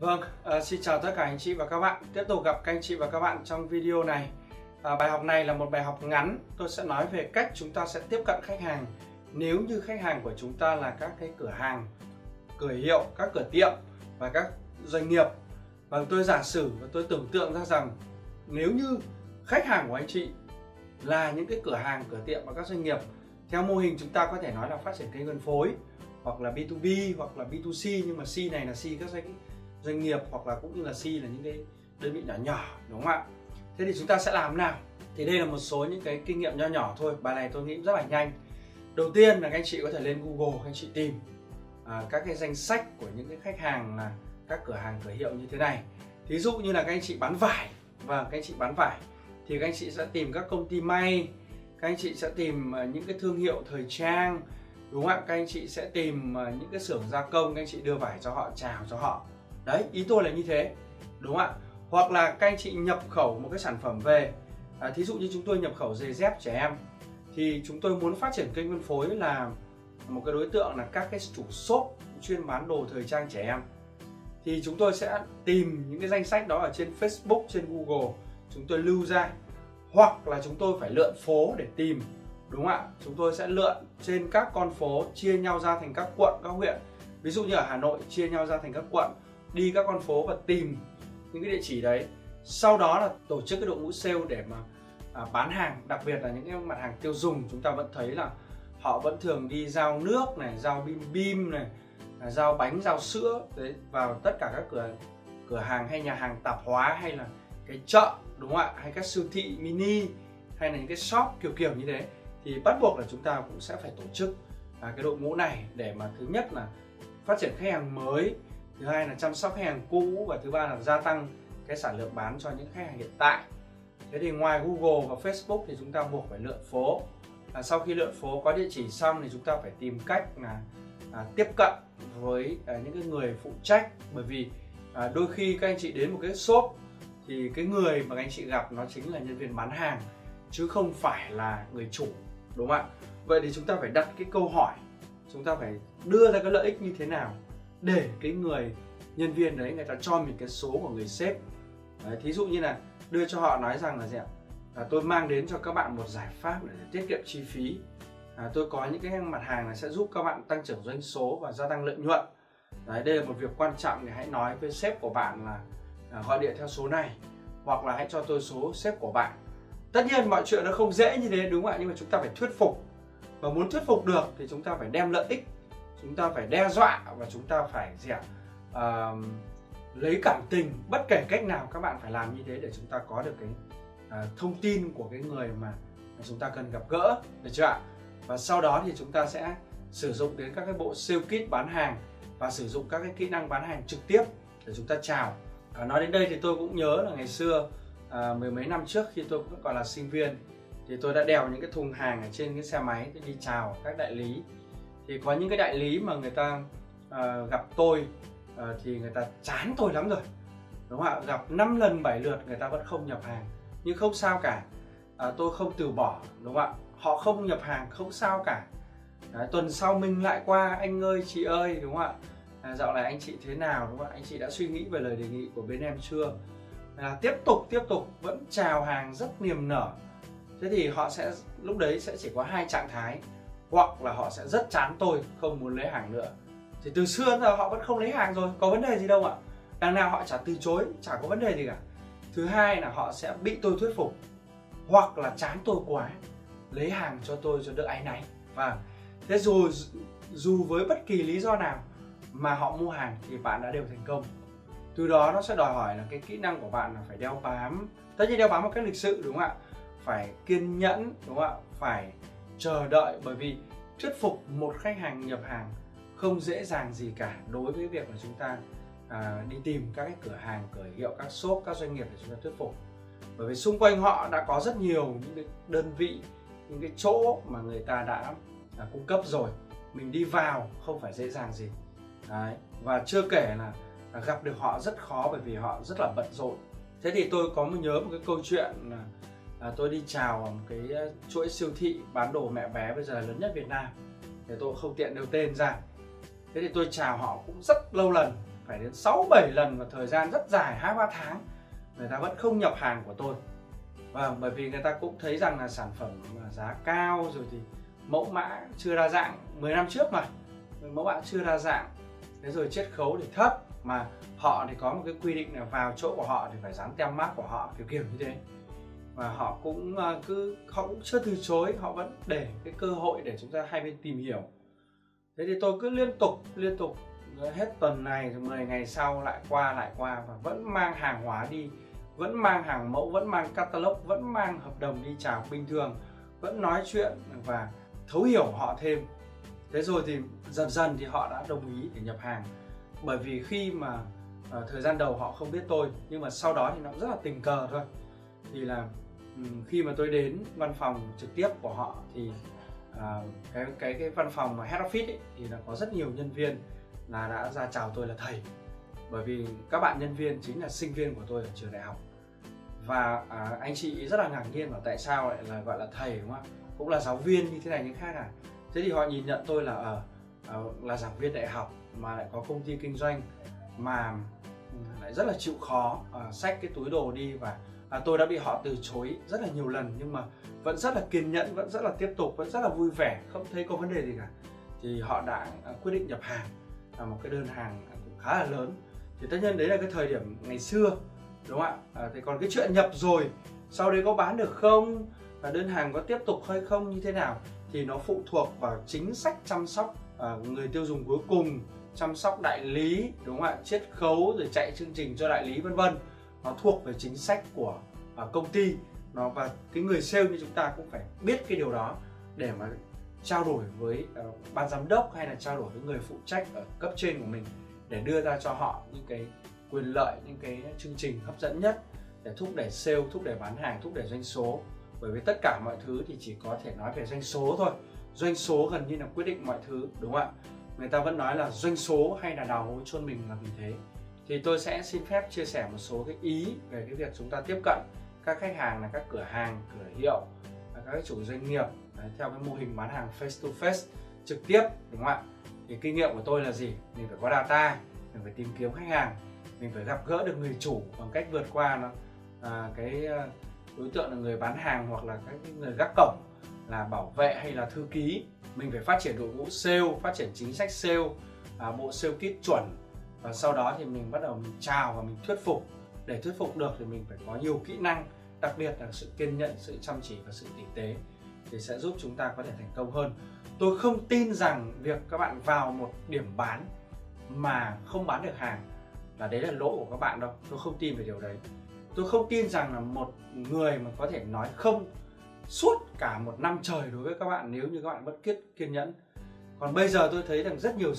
Vâng, xin chào tất cả anh chị và các bạn. Tiếp tục gặp các anh chị và các bạn trong video này. Bài học này là một bài học ngắn. Tôi sẽ nói về cách chúng ta sẽ tiếp cận khách hàng nếu như khách hàng của chúng ta là các cái cửa hàng, cửa hiệu, các cửa tiệm và các doanh nghiệp. Và tôi giả sử và tôi tưởng tượng ra rằng nếu như khách hàng của anh chị là những cái cửa hàng, cửa tiệm và các doanh nghiệp, theo mô hình chúng ta có thể nói là phát triển kênh phân phối, hoặc là B2B hoặc là B2C, nhưng mà C này là C các doanh nghiệp, hoặc là cũng như là C là những cái đơn vị nhỏ nhỏ, đúng không ạ? Thế thì chúng ta sẽ làm nào? Thì đây là một số những cái kinh nghiệm nho nhỏ thôi. Bài này tôi nghĩ rất là nhanh. Đầu tiên là các anh chị có thể lên Google, các anh chị tìm các cái danh sách của những cái khách hàng là các cửa hàng, cửa hiệu như thế này. Thí dụ như là các anh chị bán vải, và các anh chị bán vải thì các anh chị sẽ tìm các công ty may, các anh chị sẽ tìm những cái thương hiệu thời trang, đúng không ạ? Các anh chị sẽ tìm những cái xưởng gia công, các anh chị đưa vải cho họ, chào cho họ. Đấy, ý tôi là như thế, đúng không ạ? Hoặc là các anh chị nhập khẩu một cái sản phẩm về, thí dụ như chúng tôi nhập khẩu giày dép trẻ em, thì chúng tôi muốn phát triển kênh phân phối là một cái đối tượng là các cái chủ shop chuyên bán đồ thời trang trẻ em. Thì chúng tôi sẽ tìm những cái danh sách đó ở trên Facebook, trên Google, chúng tôi lưu ra. Hoặc là chúng tôi phải lượn phố để tìm, đúng không ạ? Chúng tôi sẽ lượn trên các con phố, chia nhau ra thành các quận, các huyện. Ví dụ như ở Hà Nội chia nhau ra thành các quận, đi các con phố và tìm những cái địa chỉ đấy. Sau đó là tổ chức cái đội ngũ sale để mà bán hàng, đặc biệt là những cái mặt hàng tiêu dùng. Chúng ta vẫn thấy là họ vẫn thường đi giao nước này, giao bim bim này, giao bánh, giao sữa đấy, vào tất cả các cửa hàng hay nhà hàng tạp hóa, hay là cái chợ, đúng không ạ? Hay các siêu thị mini, hay là những cái shop kiểu như thế. Thì bắt buộc là chúng ta cũng sẽ phải tổ chức cái đội ngũ này để mà thứ nhất là phát triển khách hàng mới, thứ hai là chăm sóc khách hàng cũ, và thứ ba là gia tăng cái sản lượng bán cho những khách hàng hiện tại. Thế thì ngoài Google và Facebook thì chúng ta buộc phải lượn phố. Sau khi lượn phố có địa chỉ xong thì chúng ta phải tìm cách là tiếp cận với những cái người phụ trách, bởi vì đôi khi các anh chị đến một cái shop thì cái người mà các anh chị gặp nó chính là nhân viên bán hàng chứ không phải là người chủ, đúng không ạ? Vậy thì chúng ta phải đặt cái câu hỏi, chúng ta phải đưa ra cái lợi ích như thế nào để cái người nhân viên đấy người ta cho mình cái số của người sếp. Đấy, thí dụ như là đưa cho họ nói rằng là gì ạ? Tôi mang đến cho các bạn một giải pháp để tiết kiệm chi phí. Tôi có những cái mặt hàng này sẽ giúp các bạn tăng trưởng doanh số và gia tăng lợi nhuận. Đấy, đây là một việc quan trọng, thì hãy nói với sếp của bạn là gọi điện theo số này, hoặc là hãy cho tôi số sếp của bạn. Tất nhiên mọi chuyện nó không dễ như thế, đúng không ạ? Nhưng mà chúng ta phải thuyết phục, và muốn thuyết phục được thì chúng ta phải đem lợi ích, chúng ta phải đe dọa, và chúng ta phải lấy cảm tình. Bất kể cách nào các bạn phải làm như thế để chúng ta có được cái thông tin của cái người mà chúng ta cần gặp gỡ, được chưa ạ? Và sau đó thì chúng ta sẽ sử dụng đến các cái bộ sale kit bán hàng và sử dụng các cái kỹ năng bán hàng trực tiếp để chúng ta chào. Nói đến đây thì tôi cũng nhớ là ngày xưa mười mấy năm trước, khi tôi cũng còn là sinh viên, thì tôi đã đèo những cái thùng hàng ở trên cái xe máy để đi chào các đại lý. Thì có những cái đại lý mà người ta gặp tôi thì người ta chán tôi lắm rồi, đúng không ạ? Gặp 5 lần 7 lượt người ta vẫn không nhập hàng, nhưng không sao cả. Tôi không từ bỏ, đúng không ạ? Họ không nhập hàng không sao cả. Đấy, tuần sau mình lại qua, anh ơi chị ơi, đúng không ạ? Dạo này anh chị thế nào, đúng không ạ? Anh chị đã suy nghĩ về lời đề nghị của bên em chưa? Tiếp tục vẫn chào hàng rất niềm nở. Thế thì họ sẽ lúc đấy sẽ chỉ có hai trạng thái: hoặc là họ sẽ rất chán tôi, không muốn lấy hàng nữa. Thì từ xưa đến giờ họ vẫn không lấy hàng rồi, có vấn đề gì đâu ạ? Đằng nào họ chả từ chối, chả có vấn đề gì cả. Thứ hai là họ sẽ bị tôi thuyết phục, hoặc là chán tôi quá, lấy hàng cho tôi cho đỡ áy náy. Và thế dù với bất kỳ lý do nào mà họ mua hàng thì bạn đã đều thành công. Từ đó nó sẽ đòi hỏi là cái kỹ năng của bạn là phải đeo bám. Tất nhiên đeo bám một cách lịch sự, đúng không ạ? Phải kiên nhẫn, đúng không ạ? Phải chờ đợi, bởi vì thuyết phục một khách hàng nhập hàng không dễ dàng gì cả đối với việc là chúng ta đi tìm các cái cửa hàng, cửa hiệu, các shop, các doanh nghiệp để chúng ta thuyết phục. Bởi vì xung quanh họ đã có rất nhiều những cái đơn vị, những cái chỗ mà người ta đã cung cấp rồi. Mình đi vào không phải dễ dàng gì. Đấy. Và chưa kể là gặp được họ rất khó, bởi vì họ rất là bận rộn. Thế thì tôi có nhớ một cái câu chuyện là tôi đi chào một cái chuỗi siêu thị bán đồ mẹ bé bây giờ lớn nhất Việt Nam, thì tôi không tiện nêu tên ra. Thế thì tôi chào họ cũng rất lâu lần, phải đến 6-7 lần và thời gian rất dài 2-3 tháng người ta vẫn không nhập hàng của tôi. Vâng, bởi vì người ta cũng thấy rằng là sản phẩm giá cao, rồi thì mẫu mã chưa đa dạng. 10 năm trước mà mẫu mã chưa đa dạng, thế rồi chiết khấu thì thấp, mà họ thì có một cái quy định là vào chỗ của họ thì phải dán tem mác của họ, kiểu như thế. Và họ cũng chưa từ chối, họ vẫn để cái cơ hội để chúng ta hai bên tìm hiểu. Thế thì tôi cứ liên tục hết tuần này rồi 10 ngày sau lại qua và vẫn mang hàng hóa đi, vẫn mang hàng mẫu, vẫn mang catalog, vẫn mang hợp đồng đi chào bình thường, vẫn nói chuyện và thấu hiểu họ thêm. Thế rồi thì dần dần thì họ đã đồng ý để nhập hàng. Bởi vì khi mà thời gian đầu họ không biết tôi, nhưng mà sau đó thì nó cũng rất là tình cờ thôi. Thì là khi mà tôi đến văn phòng trực tiếp của họ thì cái văn phòng mà head office ấy, thì là có rất nhiều nhân viên là đã ra chào tôi là thầy. Bởi vì các bạn nhân viên chính là sinh viên của tôi ở trường đại học. Và anh chị rất là ngạc nhiên bảo tại sao lại là gọi là thầy, đúng không ạ? Cũng là giáo viên như thế này như khác à. Thế thì họ nhìn nhận tôi là giảng viên đại học mà lại có công ty kinh doanh, mà lại rất là chịu khó xách cái túi đồ đi. Và tôi đã bị họ từ chối rất là nhiều lần, nhưng mà vẫn rất là kiên nhẫn, vẫn rất là tiếp tục, vẫn rất là vui vẻ, không thấy có vấn đề gì cả. Thì họ đã quyết định nhập hàng, là một cái đơn hàng cũng khá là lớn. Thì tất nhiên đấy là cái thời điểm ngày xưa, đúng không ạ? Thì còn cái chuyện nhập rồi sau đấy có bán được không, và đơn hàng có tiếp tục hay không như thế nào, thì nó phụ thuộc vào chính sách chăm sóc người tiêu dùng cuối cùng, chăm sóc đại lý, đúng không ạ? Chiết khấu rồi chạy chương trình cho đại lý vân vân. Nó thuộc về chính sách của công ty. Và cái người sale như chúng ta cũng phải biết cái điều đó để mà trao đổi với ban giám đốc hay là trao đổi với người phụ trách ở cấp trên của mình, để đưa ra cho họ những cái quyền lợi, những cái chương trình hấp dẫn nhất để thúc đẩy sale, thúc đẩy bán hàng, thúc đẩy doanh số. Bởi vì tất cả mọi thứ thì chỉ có thể nói về doanh số thôi. Doanh số gần như là quyết định mọi thứ, đúng không ạ? Người ta vẫn nói là doanh số hay là đào hố chôn mình là vì thế. Thì tôi sẽ xin phép chia sẻ một số cái ý về cái việc chúng ta tiếp cận các khách hàng, là các cửa hàng, cửa hiệu, các chủ doanh nghiệp theo cái mô hình bán hàng face to face, trực tiếp, đúng không ạ? Thì kinh nghiệm của tôi là gì? Mình phải có data, mình phải tìm kiếm khách hàng, mình phải gặp gỡ được người chủ bằng cách vượt qua cái đối tượng là người bán hàng hoặc là các người gác cổng, là bảo vệ hay là thư ký. Mình phải phát triển đội ngũ sale, phát triển chính sách sale, bộ sale kit chuẩn. Và sau đó thì mình bắt đầu mình chào và mình thuyết phục. Để thuyết phục được thì mình phải có nhiều kỹ năng, đặc biệt là sự kiên nhẫn, sự chăm chỉ và sự tử tế, thì sẽ giúp chúng ta có thể thành công hơn. Tôi không tin rằng việc các bạn vào một điểm bán mà không bán được hàng là đấy là lỗi của các bạn đâu. Tôi không tin về điều đấy. Tôi không tin rằng là một người mà có thể nói không suốt cả một năm trời đối với các bạn nếu như các bạn vẫn kiên nhẫn. Còn bây giờ tôi thấy rằng rất nhiều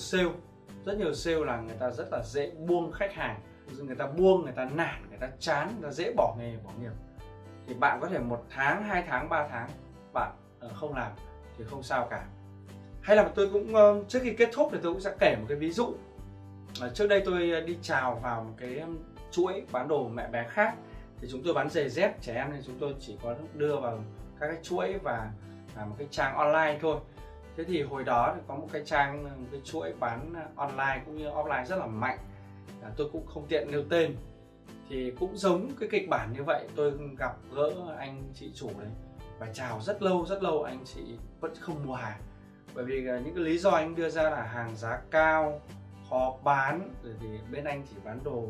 sale là người ta rất là dễ buông khách hàng. Người ta buông, người ta nản, người ta chán, người ta dễ bỏ nghề, bỏ nghiệp. Thì bạn có thể 1 tháng, 2 tháng, 3 tháng bạn không làm thì không sao cả. Hay là tôi cũng trước khi kết thúc thì tôi cũng sẽ kể một cái ví dụ. Trước đây tôi đi chào vào một cái chuỗi bán đồ mẹ bé khác. Thì chúng tôi bán giày dép trẻ em, thì chúng tôi chỉ có đưa vào các cái chuỗi và một cái trang online thôi. Thế thì hồi đó thì có một cái chuỗi bán online cũng như offline rất là mạnh. Tôi cũng không tiện nêu tên. Thì cũng giống cái kịch bản như vậy, tôi gặp gỡ anh chị chủ đấy và chào rất lâu anh chị vẫn không mua hàng. Bởi vì những cái lý do anh đưa ra là hàng giá cao, khó bán, rồi thì bên anh chỉ bán đồ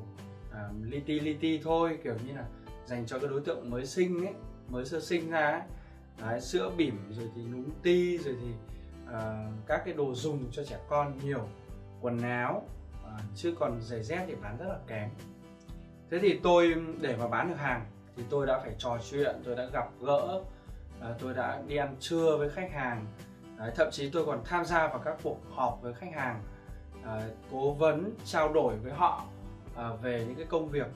li ti thôi, kiểu như là dành cho cái đối tượng mới sinh ấy, mới sơ sinh ra ấy. Đấy, sữa bỉm rồi thì núm ti, rồi thì các cái đồ dùng cho trẻ con nhiều, quần áo, chứ còn giày dép thì bán rất là kém. Thế thì tôi để mà bán được hàng thì tôi đã phải trò chuyện, tôi đã gặp gỡ, tôi đã đi ăn trưa với khách hàng. Đấy, thậm chí tôi còn tham gia vào các cuộc họp với khách hàng, cố vấn, trao đổi với họ về những cái công việc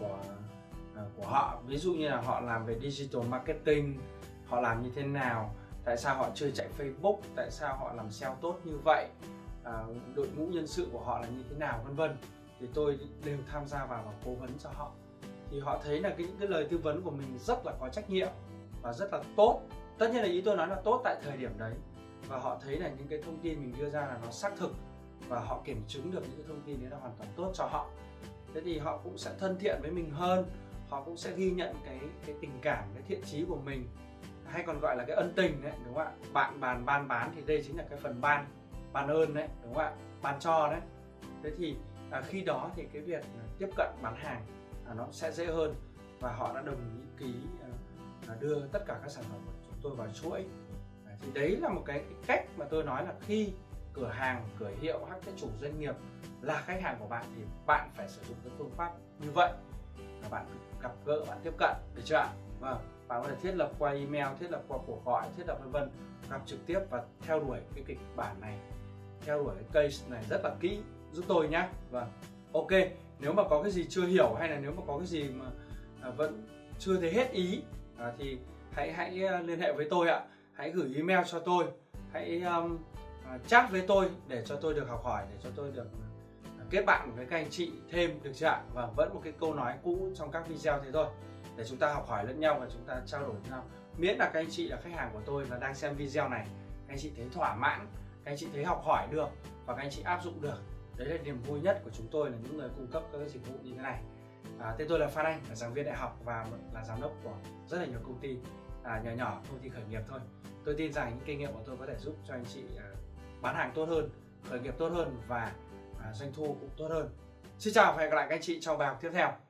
của họ. Ví dụ như là họ làm về digital marketing, họ làm như thế nào, tại sao họ chưa chạy Facebook, tại sao họ làm SEO tốt như vậy, đội ngũ nhân sự của họ là như thế nào, vân vân. Thì tôi đều tham gia vào và cố vấn cho họ. Thì họ thấy là những cái lời tư vấn của mình rất là có trách nhiệm và rất là tốt. Tất nhiên là ý tôi nói là tốt tại thời điểm đấy. Và họ thấy là những cái thông tin mình đưa ra là nó xác thực, và họ kiểm chứng được những cái thông tin đấy là hoàn toàn tốt cho họ. thế thì họ cũng sẽ thân thiện với mình hơn, họ cũng sẽ ghi nhận cái tình cảm, cái thiện chí của mình, hay còn gọi là cái ân tình đấy, đúng không ạ? Bạn bàn ban bán thì đây chính là cái phần ban ơn đấy, đúng không ạ? Ban cho đấy. Thế thì khi đó thì cái việc tiếp cận bán hàng nó sẽ dễ hơn, và họ đã đồng ý ký đưa tất cả các sản phẩm của chúng tôi vào chuỗi. Thì đấy là một cái cách mà tôi nói là khi cửa hàng, cửa hiệu hay cái chủ doanh nghiệp là khách hàng của bạn thì bạn phải sử dụng cái phương pháp như vậy, là bạn gặp gỡ, bạn tiếp cận, được chưa ạ? Vâng, bạn có thể thiết lập qua email, thiết lập qua cuộc gọi, thiết lập vân vân, gặp trực tiếp và theo đuổi cái kịch bản này, theo đuổi cái case này rất là kỹ giúp tôi nhé. Vâng, ok. Nếu mà có cái gì chưa hiểu, hay là nếu mà có cái gì mà vẫn chưa thấy hết ý thì hãy liên hệ với tôi ạ. Hãy gửi email cho tôi, hãy chat với tôi để cho tôi được học hỏi, để cho tôi được kết bạn với các anh chị thêm, được chưa ạ? Và vẫn một cái câu nói cũ trong các video thế thôi, để chúng ta học hỏi lẫn nhau và chúng ta trao đổi với nhau. Miễn là các anh chị là khách hàng của tôi và đang xem video này, các anh chị thấy thỏa mãn, các anh chị thấy học hỏi được và các anh chị áp dụng được, đấy là niềm vui nhất của chúng tôi, là những người cung cấp các dịch vụ như thế này. Tên tôi là Phan Anh, là giảng viên đại học và là giám đốc của rất là nhiều công ty nhỏ, công ty khởi nghiệp thôi. Tôi tin rằng những kinh nghiệm của tôi có thể giúp cho anh chị bán hàng tốt hơn, khởi nghiệp tốt hơn và doanh thu cũng tốt hơn. Xin chào và hẹn gặp lại các anh chị trong bài học tiếp theo.